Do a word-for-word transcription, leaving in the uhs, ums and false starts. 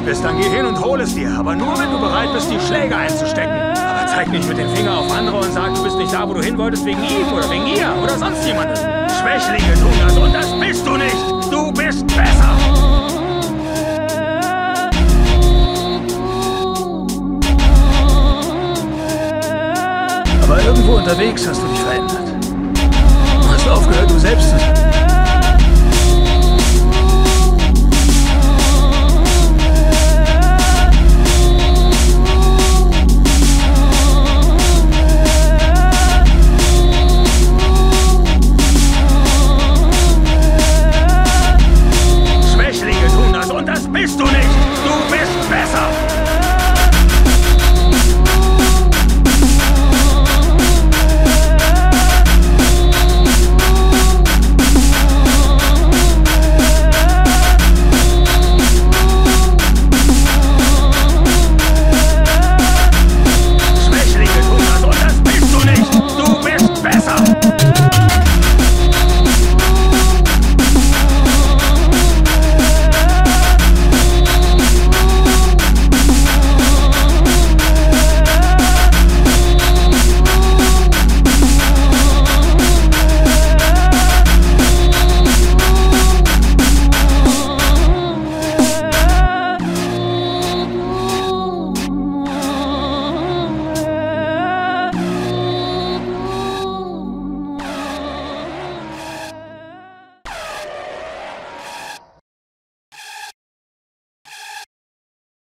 bist, dann geh hin und hol es dir. Aber nur, wenn du bereit bist, die Schläge einzustecken. Aber zeig nicht mit dem Finger auf andere und sag, du bist nicht da, wo du hin wolltest, wegen ihm oder wegen ihr oder sonst jemandem. Schwächlinge tun das und das bist du nicht. Du bist besser. Aber irgendwo unterwegs hast du dich verändert. Du hast aufgehört, du selbst zu sein.